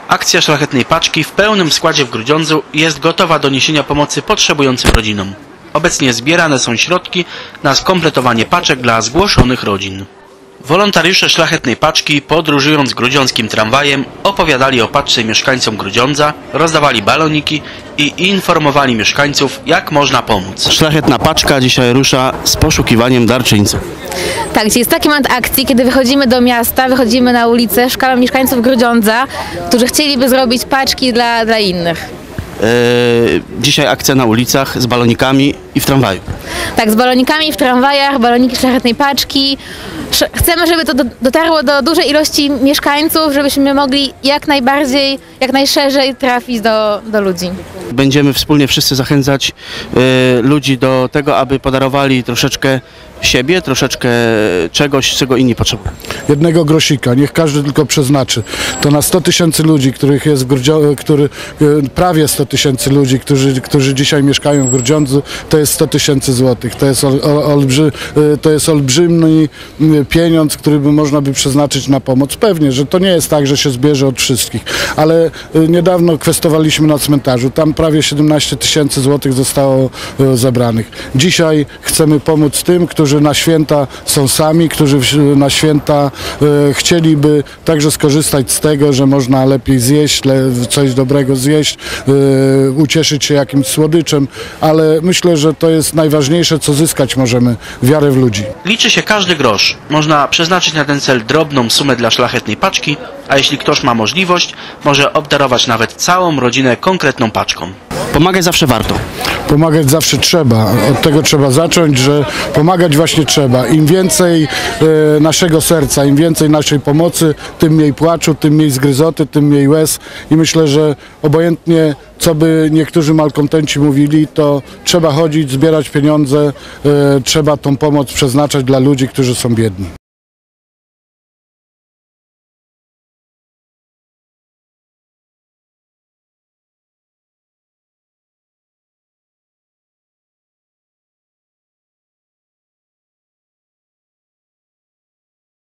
Akcja Szlachetnej Paczki w pełnym składzie w Grudziądzu jest gotowa do niesienia pomocy potrzebującym rodzinom. Obecnie zbierane są środki na skompletowanie paczek dla zgłoszonych rodzin. Wolontariusze Szlachetnej Paczki, podróżując grudziąckim tramwajem, opowiadali o paczce mieszkańcom Grudziądza, rozdawali baloniki i informowali mieszkańców, jak można pomóc. Szlachetna Paczka dzisiaj rusza z poszukiwaniem darczyńców. Tak, dzisiaj jest taki moment akcji, kiedy wychodzimy do miasta, wychodzimy na ulicę, szukamy mieszkańców Grudziądza, którzy chcieliby zrobić paczki dla innych. Dzisiaj akcja na ulicach z balonikami i w tramwaju. Tak, z balonikami w tramwajach, baloniki Szlachetnej Paczki. Chcemy, żeby to dotarło do dużej ilości mieszkańców, żebyśmy mogli jak najbardziej, jak najszerzej trafić do ludzi. Będziemy wspólnie wszyscy zachęcać ludzi do tego, aby podarowali troszeczkę siebie, troszeczkę czegoś, czego inni potrzebują. Jednego grosika, niech każdy tylko przeznaczy. To na 100 000 ludzi, których jest prawie 100 000 ludzi, którzy dzisiaj mieszkają w Grudziądzu, to jest 100 000 złotych. To jest olbrzymi pieniądz, który można by przeznaczyć na pomoc. Pewnie, że to nie jest tak, że się zbierze od wszystkich, ale niedawno kwestowaliśmy na cmentarzu. Tam prawie 17 000 złotych zostało zebranych. Dzisiaj chcemy pomóc tym, którzy na święta są sami, którzy na święta chcieliby także skorzystać z tego, że można lepiej zjeść, coś dobrego zjeść, ucieszyć się jakimś słodyczem, ale myślę, że to jest najważniejsze, co zyskać możemy, wiarę w ludzi. Liczy się każdy grosz. Można przeznaczyć na ten cel drobną sumę dla Szlachetnej Paczki, a jeśli ktoś ma możliwość, może obdarować nawet całą rodzinę konkretną paczką. Pomagać zawsze warto. Pomagać zawsze trzeba. Od tego trzeba zacząć, że pomagać właśnie trzeba. Im więcej naszego serca, im więcej naszej pomocy, tym mniej płaczu, tym mniej zgryzoty, tym mniej łez. I myślę, że obojętnie co by niektórzy malkontenci mówili, to trzeba chodzić, zbierać pieniądze, trzeba tą pomoc przeznaczać dla ludzi, którzy są biedni.